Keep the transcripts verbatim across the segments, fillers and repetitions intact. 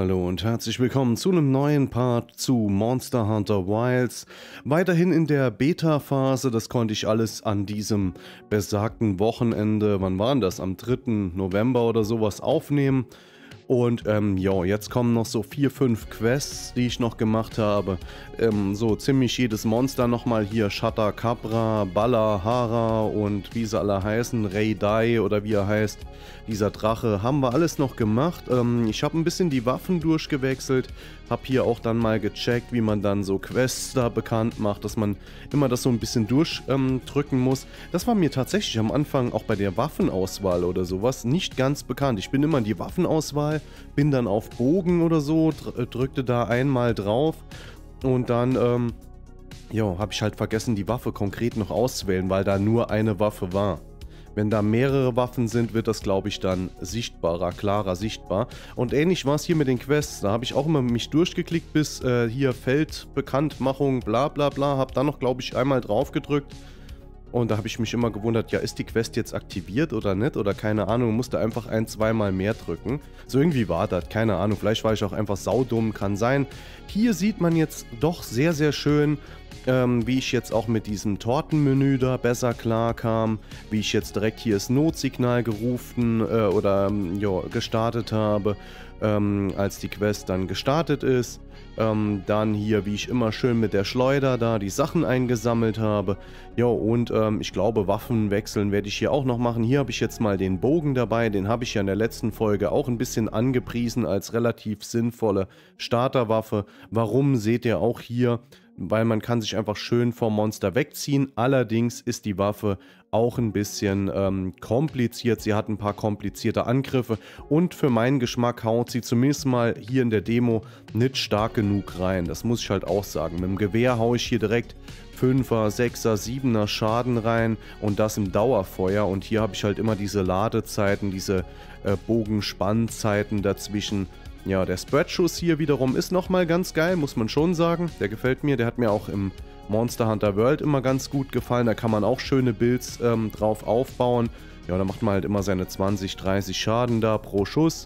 Hallo und herzlich willkommen zu einem neuen Part zu Monster Hunter Wilds. Weiterhin in der Beta-Phase, das konnte ich alles an diesem besagten Wochenende, wann war denn das, am dritten November oder sowas aufnehmen. Und ähm, ja, jetzt kommen noch so vier, fünf Quests, die ich noch gemacht habe. Ähm, so ziemlich jedes Monster nochmal hier, Shatta Cabra, Bala, Hara und wie sie alle heißen, Rei Dai oder wie er heißt, dieser Drache, haben wir alles noch gemacht. Ähm, ich habe ein bisschen die Waffen durchgewechselt, habe hier auch dann mal gecheckt, wie man dann so Quests da bekannt macht, dass man immer das so ein bisschen durchdrücken ähm, muss. Das war mir tatsächlich am Anfang auch bei der Waffenauswahl oder sowas nicht ganz bekannt. Ich bin immer in die Waffenauswahl, bin dann auf Bogen oder so, drückte da einmal drauf und dann, ähm, ja, habe ich halt vergessen, die Waffe konkret noch auszuwählen, weil da nur eine Waffe war. Wenn da mehrere Waffen sind, wird das, glaube ich, dann sichtbarer, klarer sichtbar. Und ähnlich war es hier mit den Quests. Da habe ich auch immer mich durchgeklickt bis äh, hier Feldbekanntmachung, bla bla bla. Habe dann noch, glaube ich, einmal drauf gedrückt. Und da habe ich mich immer gewundert, ja, ist die Quest jetzt aktiviert oder nicht? Oder keine Ahnung, musste einfach ein-, zweimal mehr drücken. So irgendwie war das, keine Ahnung. Vielleicht war ich auch einfach saudumm, kann sein. Hier sieht man jetzt doch sehr, sehr schön, ähm, wie ich jetzt auch mit diesem Tortenmenü da besser klar kam. Wie ich jetzt direkt hier das Notsignal gerufen äh, oder ähm, ja, gestartet habe, ähm, als die Quest dann gestartet ist. Ähm, dann hier, wie ich immer schön mit der Schleuder da die Sachen eingesammelt habe. Ja, und ähm, ich glaube, Waffen wechseln werde ich hier auch noch machen. Hier habe ich jetzt mal den Bogen dabei. Den habe ich ja in der letzten Folge auch ein bisschen angepriesen als relativ sinnvolle Starterwaffe. Warum, seht ihr auch hier? Weil man kann sich einfach schön vom Monster wegziehen. Allerdings ist die Waffe auch ein bisschen ähm, kompliziert. Sie hat ein paar komplizierte Angriffe und für meinen Geschmack haut sie zumindest mal hier in der Demo nicht stark genug rein. Das muss ich halt auch sagen. Mit dem Gewehr haue ich hier direkt fünfer, sechser, siebener Schaden rein und das im Dauerfeuer. Und hier habe ich halt immer diese Ladezeiten, diese äh, Bogenspannzeiten dazwischen. Ja, der Spreadschuss hier wiederum ist nochmal ganz geil, muss man schon sagen. Der gefällt mir, der hat mir auch im Monster Hunter World immer ganz gut gefallen. Da kann man auch schöne Builds ähm, drauf aufbauen. Ja, da macht man halt immer seine zwanzig, dreißig Schaden da pro Schuss.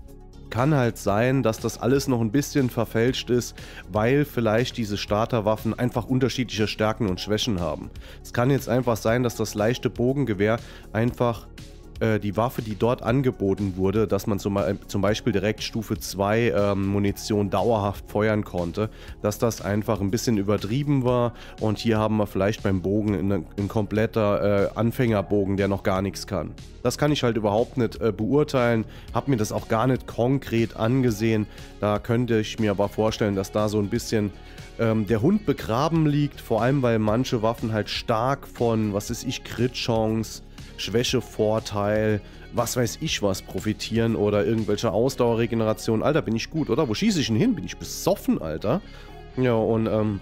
Kann halt sein, dass das alles noch ein bisschen verfälscht ist, weil vielleicht diese Starterwaffen einfach unterschiedliche Stärken und Schwächen haben. Es kann jetzt einfach sein, dass das leichte Bogengewehr einfach die Waffe, die dort angeboten wurde, dass man zum, zum Beispiel direkt Stufe zwei ähm, Munition dauerhaft feuern konnte, dass das einfach ein bisschen übertrieben war und hier haben wir vielleicht beim Bogen ein, ein kompletter äh, Anfängerbogen, der noch gar nichts kann. Das kann ich halt überhaupt nicht äh, beurteilen, habe mir das auch gar nicht konkret angesehen, da könnte ich mir aber vorstellen, dass da so ein bisschen ähm, der Hund begraben liegt, vor allem weil manche Waffen halt stark von, was ist ich, Crit-Chance, Schwächevorteil, was weiß ich was, profitieren oder irgendwelche Ausdauerregeneration. Alter, bin ich gut, oder? Wo schieße ich denn hin? Bin ich besoffen, Alter? Ja, und, ähm...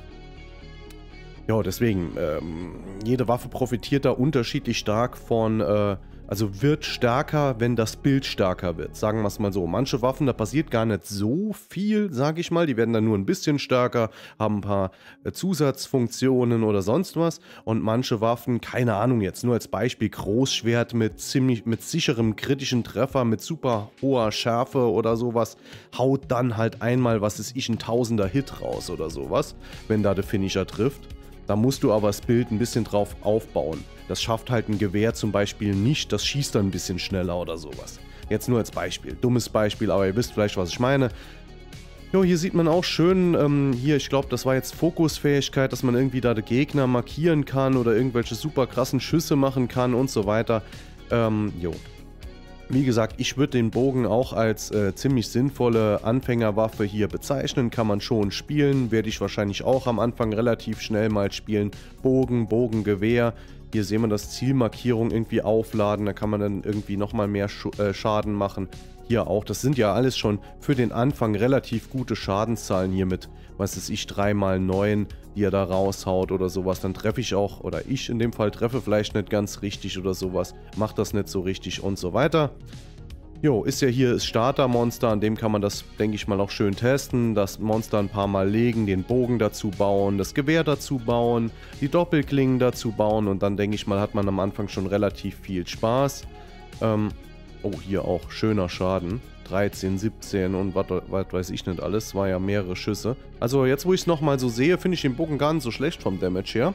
ja, deswegen, ähm, jede Waffe profitiert da unterschiedlich stark von, äh, also wird stärker, wenn das Bild stärker wird, sagen wir es mal so. Manche Waffen, da passiert gar nicht so viel, sage ich mal, die werden dann nur ein bisschen stärker, haben ein paar äh, Zusatzfunktionen oder sonst was. Und manche Waffen, keine Ahnung jetzt, nur als Beispiel, Großschwert mit ziemlich, mit sicherem kritischen Treffer, mit super hoher Schärfe oder sowas, haut dann halt einmal, was ist ich, ein Tausender Hit raus oder sowas, wenn da der Finisher trifft. Da musst du aber das Bild ein bisschen drauf aufbauen. Das schafft halt ein Gewehr zum Beispiel nicht, das schießt dann ein bisschen schneller oder sowas. Jetzt nur als Beispiel, dummes Beispiel, aber ihr wisst vielleicht, was ich meine. Jo, hier sieht man auch schön, ähm, hier, ich glaube, das war jetzt Fokusfähigkeit, dass man irgendwie da den Gegner markieren kann oder irgendwelche super krassen Schüsse machen kann und so weiter. Ähm, jo. Wie gesagt, ich würde den Bogen auch als äh, ziemlich sinnvolle Anfängerwaffe hier bezeichnen. Kann man schon spielen, werde ich wahrscheinlich auch am Anfang relativ schnell mal spielen. Bogen, Bogengewehr. Hier sehen wir das Zielmarkierung irgendwie aufladen, da kann man dann irgendwie nochmal mehr Sch äh, Schaden machen. Hier auch, das sind ja alles schon für den Anfang relativ gute Schadenszahlen hier mit, was ist ich, drei mal neun, die er da raushaut oder sowas. Dann treffe ich auch, oder ich in dem Fall treffe vielleicht nicht ganz richtig oder sowas, macht das nicht so richtig und so weiter. Jo, ist ja hier das Startermonster, an dem kann man das, denke ich mal, auch schön testen. Das Monster ein paar Mal legen, den Bogen dazu bauen, das Gewehr dazu bauen, die Doppelklingen dazu bauen und dann, denke ich mal, hat man am Anfang schon relativ viel Spaß. Ähm, Oh, hier auch schöner Schaden. dreizehn, siebzehn und was weiß ich nicht alles. War ja mehrere Schüsse. Also jetzt, wo ich es nochmal so sehe, finde ich den Bogen gar nicht so schlecht vom Damage her.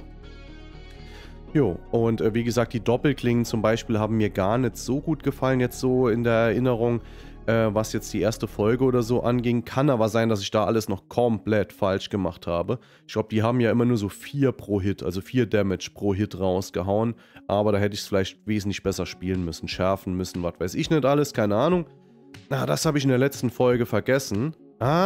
Jo, und äh, wie gesagt, die Doppelklingen zum Beispiel haben mir gar nicht so gut gefallen, jetzt so in der Erinnerung, äh, was jetzt die erste Folge oder so anging. Kann aber sein, dass ich da alles noch komplett falsch gemacht habe. Ich glaube, die haben ja immer nur so vier pro Hit, also vier Damage pro Hit rausgehauen. Aber da hätte ich es vielleicht wesentlich besser spielen müssen, schärfen müssen, was weiß ich nicht alles, keine Ahnung. Ah, das habe ich in der letzten Folge vergessen.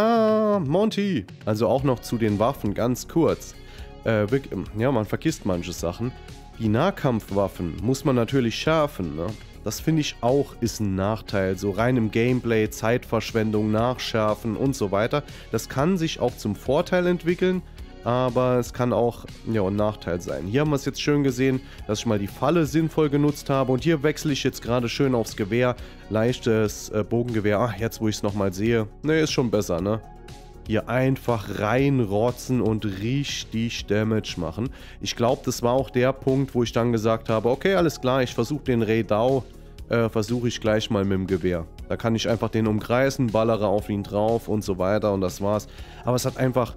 Ah, Monty. Also auch noch zu den Waffen, ganz kurz. Äh, ja, man vergisst manche Sachen. Die Nahkampfwaffen muss man natürlich schärfen, ne? Das finde ich auch ist ein Nachteil. So rein im Gameplay, Zeitverschwendung, Nachschärfen und so weiter. Das kann sich auch zum Vorteil entwickeln, aber es kann auch ja, ein Nachteil sein. Hier haben wir es jetzt schön gesehen, dass ich mal die Falle sinnvoll genutzt habe. Und hier wechsle ich jetzt gerade schön aufs Gewehr. Leichtes äh, Bogengewehr. Ach, jetzt wo ich es nochmal sehe. Ne, ist schon besser, ne? Hier einfach reinrotzen und richtig Damage machen. Ich glaube, das war auch der Punkt, wo ich dann gesagt habe, okay, alles klar, ich versuche den Rei Dao, äh, versuche ich gleich mal mit dem Gewehr. Da kann ich einfach den umkreisen, ballere auf ihn drauf und so weiter und das war's. Aber es hat einfach,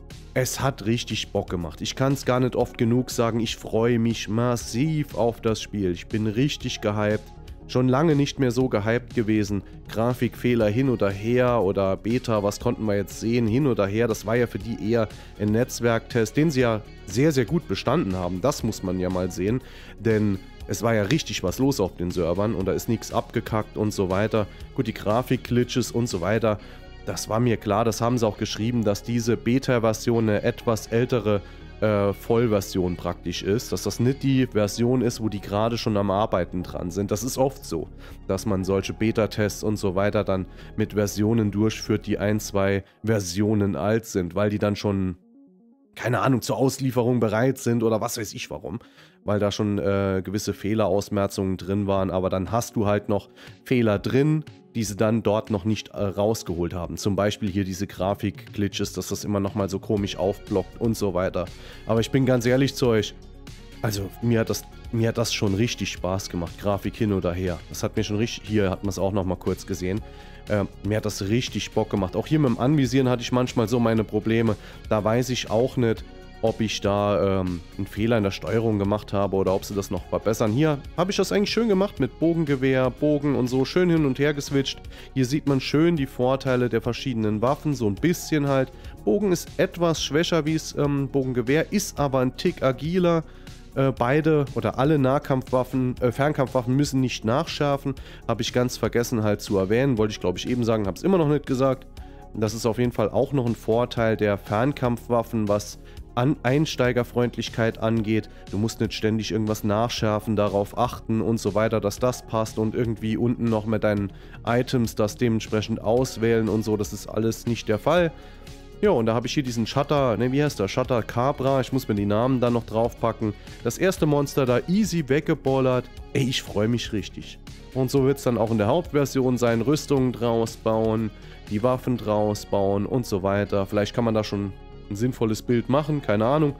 es hat richtig Bock gemacht. Ich kann es gar nicht oft genug sagen, ich freue mich massiv auf das Spiel. Ich bin richtig gehypt. Schon lange nicht mehr so gehypt gewesen. Grafikfehler hin oder her oder Beta, was konnten wir jetzt sehen, hin oder her. Das war ja für die eher ein Netzwerktest, den sie ja sehr, sehr gut bestanden haben. Das muss man ja mal sehen, denn es war ja richtig was los auf den Servern und da ist nichts abgekackt und so weiter. Gut, die Grafik-Glitches und so weiter, das war mir klar. Das haben sie auch geschrieben, dass diese Beta-Version eine etwas ältere Äh, Vollversion praktisch ist, dass das nicht die Version ist, wo die gerade schon am Arbeiten dran sind. Das ist oft so, dass man solche Beta-Tests und so weiter dann mit Versionen durchführt, die ein, zwei Versionen alt sind, weil die dann schon, keine Ahnung, zur Auslieferung bereit sind oder was weiß ich warum, weil da schon äh, gewisse Fehlerausmerzungen drin waren, aber dann hast du halt noch Fehler drin, die sie dann dort noch nicht äh, rausgeholt haben. Zum Beispiel hier diese Grafik-Glitches, dass das immer noch mal so komisch aufblockt und so weiter. Aber ich bin ganz ehrlich zu euch, also mir hat das, mir hat das schon richtig Spaß gemacht, Grafik hin oder her. Das hat mir schon richtig, hier hat man es auch noch mal kurz gesehen, äh, mir hat das richtig Bock gemacht. Auch hier mit dem Anvisieren hatte ich manchmal so meine Probleme. Da weiß ich auch nicht, ob ich da ähm, einen Fehler in der Steuerung gemacht habe oder ob sie das noch verbessern. Hier habe ich das eigentlich schön gemacht mit Bogengewehr, Bogen und so, schön hin und her geswitcht. Hier sieht man schön die Vorteile der verschiedenen Waffen, so ein bisschen halt. Bogen ist etwas schwächer wie es ähm, Bogengewehr, ist aber ein Tick agiler. Äh, beide oder alle Nahkampfwaffen, äh, Fernkampfwaffen müssen nicht nachschärfen. Habe ich ganz vergessen halt zu erwähnen, wollte ich glaube ich eben sagen, habe es immer noch nicht gesagt. Das ist auf jeden Fall auch noch ein Vorteil der Fernkampfwaffen, was An Einsteigerfreundlichkeit angeht. Du musst nicht ständig irgendwas nachschärfen, darauf achten und so weiter, dass das passt und irgendwie unten noch mit deinen Items das dementsprechend auswählen und so. Das ist alles nicht der Fall. Ja, und da habe ich hier diesen Shutter, ne, wie heißt der? Shutter Cabra. Ich muss mir die Namen dann noch draufpacken. Das erste Monster da easy weggebollert. Ey, ich freue mich richtig. Und so wird es dann auch in der Hauptversion sein. Rüstungen draus bauen, die Waffen draus bauen und so weiter. Vielleicht kann man da schon ein sinnvolles Bild machen, keine Ahnung.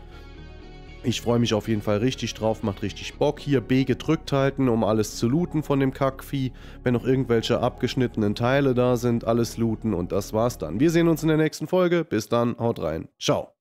Ich freue mich auf jeden Fall richtig drauf, macht richtig Bock. Hier B gedrückt halten, um alles zu looten von dem Kackvieh. Wenn noch irgendwelche abgeschnittenen Teile da sind, alles looten und das war's dann. Wir sehen uns in der nächsten Folge. Bis dann, haut rein. Ciao.